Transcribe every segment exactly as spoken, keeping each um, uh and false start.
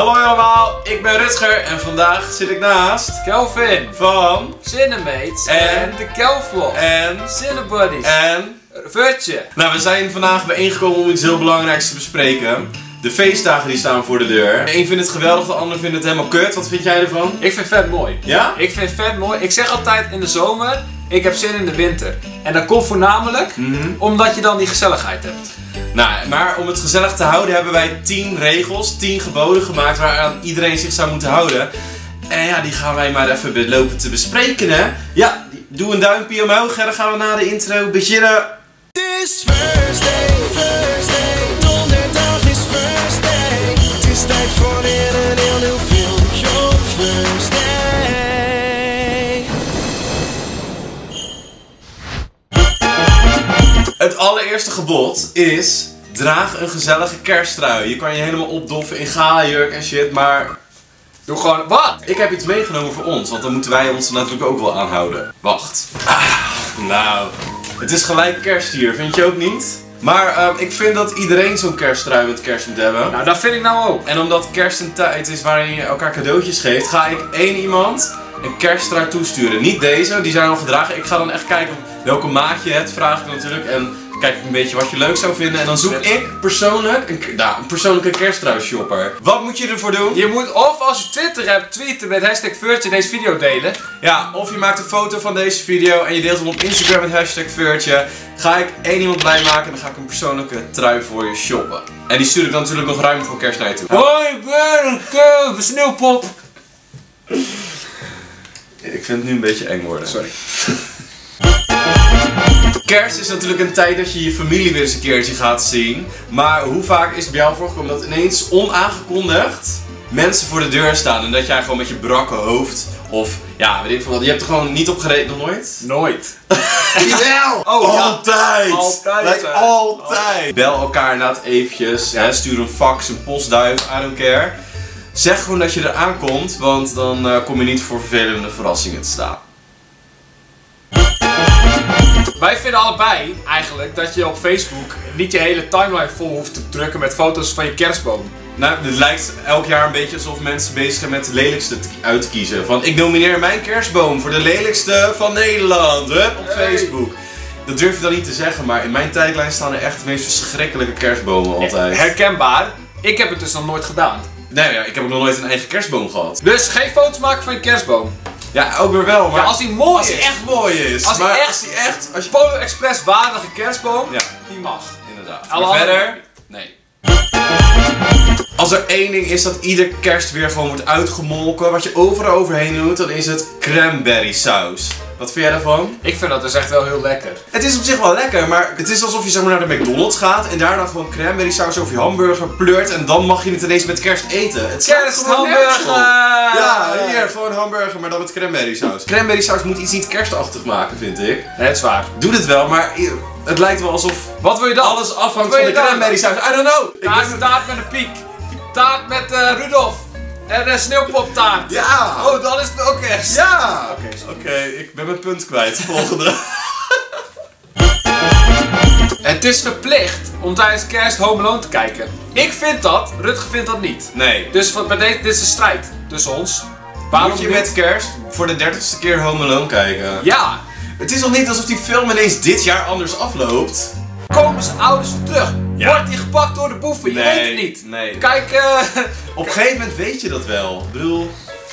Hallo allemaal, ik ben Rutger en vandaag zit ik naast Kelvin van Cinemates en, en de Kelvlog en Cinebuddies en Vertje. Nou, we zijn vandaag bijeengekomen om iets heel belangrijks te bespreken. De feestdagen die staan voor de deur. De een vindt het geweldig, de ander vindt het helemaal kut. Wat vind jij ervan? Ik vind het vet mooi. Ja? Ik vind het vet mooi. Ik zeg altijd in de zomer, ik heb zin in de winter. En dat komt voornamelijk Mm-hmm. omdat je dan die gezelligheid hebt. Nou, maar om het gezellig te houden hebben wij tien regels, tien geboden gemaakt waaraan iedereen zich zou moeten houden. En ja, die gaan wij maar even lopen te bespreken, hè. Ja, doe een duimpje omhoog en dan gaan we na de intro beginnen. This first day, first day, donderdag is first day. Het is tijd voor weer een heel nieuw filmpje op first day. Het allereerste gebod is, draag een gezellige kersttrui. Je kan je helemaal opdoffen in gala-jurk en shit, maar Doe gewoon, wat? ik heb iets meegenomen voor ons, want dan moeten wij ons er natuurlijk ook wel aanhouden. Wacht. Ah, nou, het is gelijk kerst hier, vind je ook niet? Maar uh, ik vind dat iedereen zo'n kersttrui met kerst moet hebben. Nou, dat vind ik nou ook. En omdat kerst een tijd is waarin je elkaar cadeautjes geeft, ga ik één iemand een kersttrui toesturen. Niet deze, die zijn al gedragen. Ik ga dan echt kijken welke maat je hebt, vraag ik natuurlijk. En kijk ik een beetje wat je leuk zou vinden. En dan zoek ik persoonlijk een, nou, een persoonlijke kersttrui shopper. Wat moet je ervoor doen? Je moet of als je Twitter hebt, tweeten met hashtag Vertje deze video delen. Ja, of je maakt een foto van deze video en je deelt hem op Instagram met hashtag Vertje. Ga ik één iemand blij maken en dan ga ik een persoonlijke trui voor je shoppen. En die stuur ik dan natuurlijk nog ruim voor kerst naar je toe. Hoi, ik ben een Kelvin, een sneeuwpop. Ik vind het nu een beetje eng worden. Sorry. Kerst is natuurlijk een tijd dat je je familie weer eens een keertje gaat zien. Maar hoe vaak is het bij jou voorgekomen dat ineens onaangekondigd mensen voor de deur staan en dat jij gewoon met je brakke hoofd of ja, weet ik veel wat, je hebt er gewoon niet op gereden, nog nooit? Nooit. Jawel! Oh, ja. Altijd! Altijd, Like, hè. altijd! Bel elkaar inderdaad eventjes, hè, stuur een fax, een postduif, I don't care. Zeg gewoon dat je er aankomt, want dan uh, kom je niet voor vervelende verrassingen te staan. Wij vinden allebei eigenlijk dat je op Facebook niet je hele timeline vol hoeft te drukken met foto's van je kerstboom. Nou, het lijkt elk jaar een beetje alsof mensen bezig zijn met de lelijkste te- uit te kiezen. Van, ik nomineer mijn kerstboom voor de lelijkste van Nederland, hup, op Hey. Facebook. Dat durf je dan niet te zeggen, maar in mijn tijdlijn staan er echt de meest verschrikkelijke kerstbomen altijd. Herkenbaar. Ik heb het dus nog nooit gedaan. Nee, ja, ik heb ook nog nooit een eigen kerstboom gehad. Dus geen foto's maken van je kerstboom. Ja, ook weer wel, maar Ja, als hij mooi als is. hij echt mooi is. Als hij maar echt- als hij echt, als je... Polar Express waardige kerstboom, Ja, die mag. inderdaad. Alle Maar andere- verder, nee. Als er één ding is dat ieder kerst weer gewoon wordt uitgemolken, wat je overal overheen doet, dan is het cranberry saus. Wat vind jij daarvan? Ik vind dat dus echt wel heel lekker. Het is op zich wel lekker, maar het is alsof je zeg maar naar de McDonald's gaat en daar dan gewoon cranberry saus over je hamburger pleurt en dan mag je het ineens met kerst eten. Het slaat gewoon nergens op. Kersthamburger! Ja, hier, gewoon hamburger, maar dan met cranberry saus. Cranberry saus moet iets niet kerstachtig maken, vind ik. Nee, het is waar. Doe dit wel, maar het lijkt wel alsof Wat wil je dan? alles afhangt Wat wil van je de dan? cranberry saus. I don't know! Ik Taart, ben- taart met een piek. Taart met uh, Rudolf. En een sneeuwpoptaart. Ja! Oh, dan is het ook kerst. Ja! Oké, Oké, ik ben mijn punt kwijt. Volgende. Het is verplicht om tijdens kerst Home Alone te kijken. Ik vind dat, Rutger vindt dat niet. Nee. Dus van- bij deze, dit is een strijd tussen ons. Waarom Moet je niet? met kerst voor de dertigste keer Home Alone kijken? Ja, Het is nog niet alsof die film ineens dit jaar anders afloopt. komen zijn ouders weer terug? Ja. Wordt hij gepakt door de boeven? Je weet het niet. Nee. Kijk, eh... Op een gegeven moment weet je dat wel. Ik bedoel...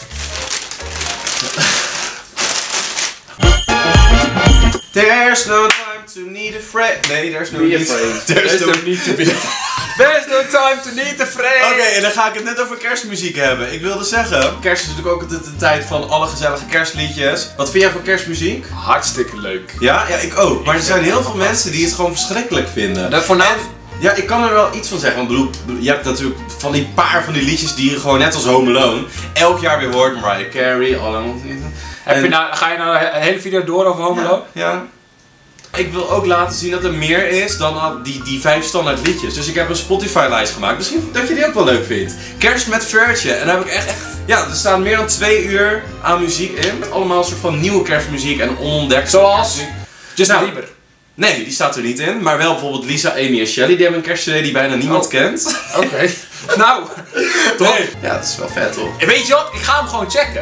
There's no time to need a friend. Nee, there's no Be need afraid. There's There's no no need to be There's no time to need a friend. Oké, en dan ga ik het net over kerstmuziek hebben. Ik wilde zeggen, kerst is natuurlijk ook altijd de tijd van alle gezellige kerstliedjes. Wat vind jij van kerstmuziek? Hartstikke leuk. Ja, ja, ik ook. Maar er zijn heel veel mensen die het gewoon verschrikkelijk vinden. Dat voornaam... Ja, ik kan er wel iets van zeggen. Want ik bedoel, je hebt natuurlijk van die paar van die liedjes die je gewoon net als Home Alone elk jaar weer hoort. Mariah Carey, All I Want Is... Heb je En- nou, ga je nou een hele video door over Home Alone? Ja, ja. Ik wil ook laten zien dat er meer is dan al die, die vijf standaard liedjes. Dus ik heb een Spotify lijst gemaakt. Misschien dat je die ook wel leuk vindt. Kerst met Vertje. En daar heb ik echt... Ja, er staan meer dan twee uur aan muziek in. Met allemaal een soort van nieuwe kerstmuziek en onontdekte Zoals? kerstmuziek. Justin Nou, Bieber. Nee, die staat er niet in. Maar wel bijvoorbeeld Lisa, Amy en Shelly. Die hebben een kerstcd die bijna niemand Oh. kent. Oké. Okay. Nou, toch? Nee. Ja, dat is wel vet toch? En weet je wat? Ik ga hem gewoon checken.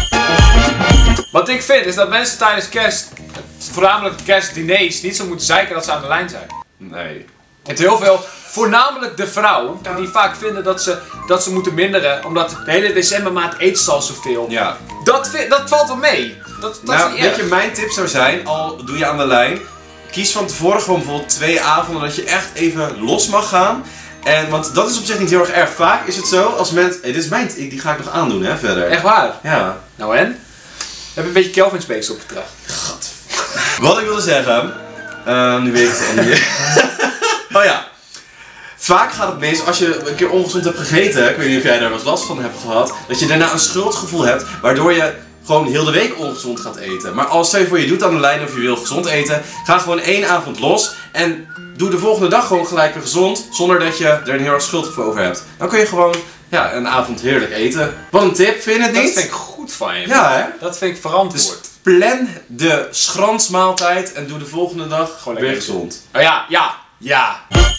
Wat ik vind is dat mensen tijdens kerst, voornamelijk kerstdiners, niet zo moeten zeiken dat ze aan de lijn zijn. Nee. Het heel veel, voornamelijk de vrouw, die vaak vinden dat ze, dat ze moeten minderen, omdat de hele decembermaand eet ze al zoveel. Ja. Dat, vind, dat valt wel mee. Dat, dat Nou, is niet weet erg. je, mijn tip zou zijn, al doe je aan de lijn, kies van tevoren gewoon bijvoorbeeld twee avonden dat je echt even los mag gaan. En, want dat is op zich niet heel erg erg. Vaak is het zo, als mensen... Hey, dit is mijn... Die ga ik nog aandoen, hè, verder. Echt waar? Ja. Nou en? Heb je een beetje Kelvin Speaks opgedragen? God. Wat ik wilde zeggen... Uh, nu weet ik het al niet meer. Oh ja. Vaak gaat het mis als je een keer ongezond hebt gegeten. Ik weet niet of jij daar wel eens last van hebt gehad. Dat je daarna een schuldgevoel hebt, waardoor je gewoon heel de week ongezond gaat eten. Maar als stel je voor je doet aan de lijn of je wil gezond eten, ga gewoon één avond los en doe de volgende dag gewoon gelijk weer gezond, zonder dat je er een heel erg schuldgevoel over hebt. Dan kun je gewoon ja, een avond heerlijk eten. Wat een tip, vind je het niet? Dat vind ik goed van je. Ja, hè? Dat vind ik verantwoord. Dus plan de schransmaaltijd en doe de volgende dag Gewoon weer lekker. gezond. Oh ja, ja, ja.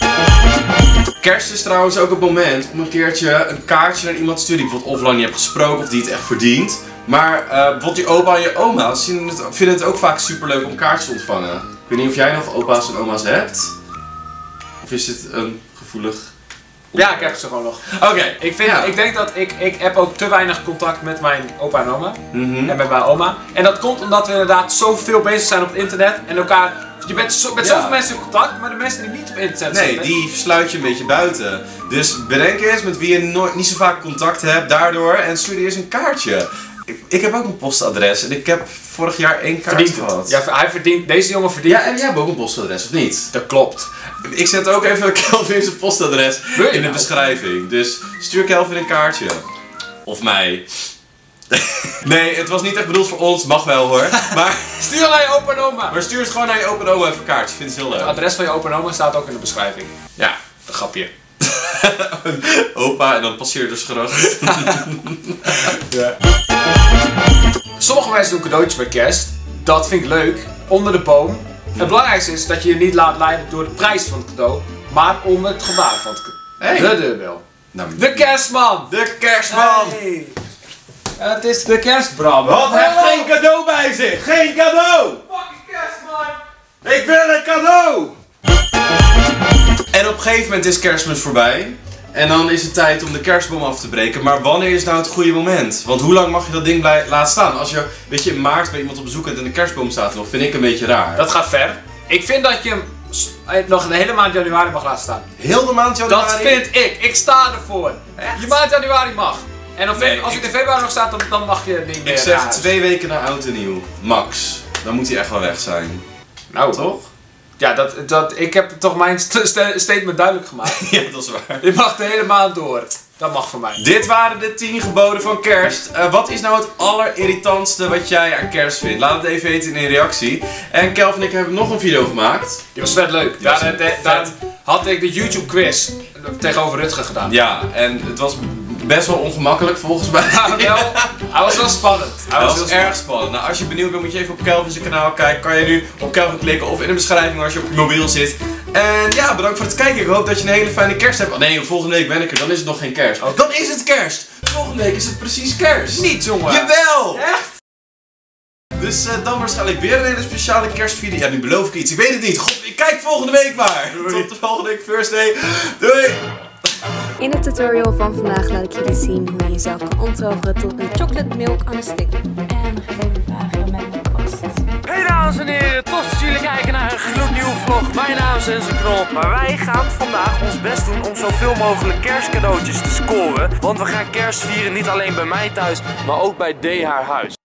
Kerst is trouwens ook het moment om een keertje een kaartje naar iemand te sturen die bijvoorbeeld of lang niet hebt gesproken of die het echt verdient. Maar uh, bijvoorbeeld je opa en je oma's vinden het, vinden het ook vaak superleuk om kaartjes te ontvangen. Ik weet niet of jij nog opa's en oma's hebt? Of is dit een gevoelig... Ja, ik heb ze gewoon nog. Oké. Okay. Ik, vind, Ja. ik denk dat ik, ik heb ook te weinig contact met mijn opa en oma. Mhm. En met mijn oma. En dat komt omdat we inderdaad zoveel bezig zijn op het internet. En elkaar... Je bent zo, met Ja. zoveel mensen in contact, maar de mensen die niet op internet Nee, zitten... die sluit je een beetje buiten. Dus bedenk eens met wie je nooit, niet zo vaak contact hebt daardoor en stuur die eens een kaartje. Ik, ik heb ook een postadres en ik heb vorig jaar één kaart verdient gehad. het. Ja, hij verdient... Deze jongen verdient... Ja, en jij hebt ook een postadres, of niet? Dat klopt. Ik zet ook even Kelvin's postadres Wil je in de nou? beschrijving. Dus stuur Kelvin een kaartje. Of mij. Nee, het was niet echt bedoeld voor ons, mag wel hoor. Maar, Stuur naar je opa en oma. maar stuur het gewoon naar je opa en oma even een kaartje, ik vind het heel Het leuk. adres van je opa en oma staat ook in de beschrijving. Ja. Een grapje. Opa en dan passeerdersgracht. Ja. Sommige mensen doen cadeautjes bij kerst. Dat vind ik leuk. Onder de boom. Het belangrijkste is dat je je niet laat leiden door de prijs van het cadeau, maar om het gebaar van het cadeau. Hey. De deurbel. Nou, De kerstman! de kerstman! Hey. Ja, het is de kerstbram. Wat heeft geen cadeau bij zich? Geen cadeau! Fucking kerstman! Ik wil een cadeau! En op een gegeven moment is kerstmis voorbij. En dan is het tijd om de kerstboom af te breken. Maar wanneer is nou het goede moment? Want hoe lang mag je dat ding blij laten staan? Als je weet je, in maart bij iemand op bezoek bent en de kerstboom staat er nog, vind ik een beetje raar. Dat gaat ver. Ik vind dat je hem s- eh, nog een hele maand januari mag laten staan. Heel de maand januari? Dat vind ik. Ik sta ervoor. Echt? Je maand januari mag. En dan Nee, als ik- ik in februari nog staat, dan, dan mag je het niet meer. Ik zeg naar huis. twee weken na oud en nieuw. Max. Dan moet hij echt wel weg zijn. Nou, Toch? Ja, dat, dat, ik heb toch mijn st st statement duidelijk gemaakt. Ja, dat is waar. Je mag de hele maand door. Dat mag voor mij. Dit waren de tien geboden van kerst. Uh, wat is nou het allerirritantste wat jij aan kerst vindt? Laat het even weten in een reactie. En Kelvin en ik hebben nog een video gemaakt. Die was vet leuk. was Daar, daar, daar had ik de YouTube quiz tegenover Rutger gedaan. Ja, en het was best wel ongemakkelijk volgens mij. Ja, wel, hij was wel spannend. Hij Dat was was heel erg spannend. Nou, als je benieuwd bent, moet je even op Kelvin's kanaal kijken. Kan je nu op Kelvin klikken of in de beschrijving als je op je mobiel zit. En ja, bedankt voor het kijken. Ik hoop dat je een hele fijne kerst hebt. Oh nee, volgende week ben ik er. Dan is het nog geen kerst. Oh, dan is het kerst. Volgende week is het precies kerst. Niet, jongen. Jawel! Echt? Dus uh, dan waarschijnlijk weer een hele speciale kerstvideo. Ja, nu beloof ik iets. Ik weet het niet. God, ik kijk volgende week maar. Doei. Tot de volgende week, First Day. Doei! In de tutorial van vandaag laat ik jullie zien hoe je jezelf kan omtoveren tot een chocolate milk on a stick. En geen vragen met de kost. Hey dames en heren, tof dat jullie kijken naar een gloednieuwe vlog. Mijn naam is Enzo Knol. Maar wij gaan vandaag ons best doen om zoveel mogelijk kerstcadeautjes te scoren. Want we gaan kerst vieren niet alleen bij mij thuis, maar ook bij D haar huis.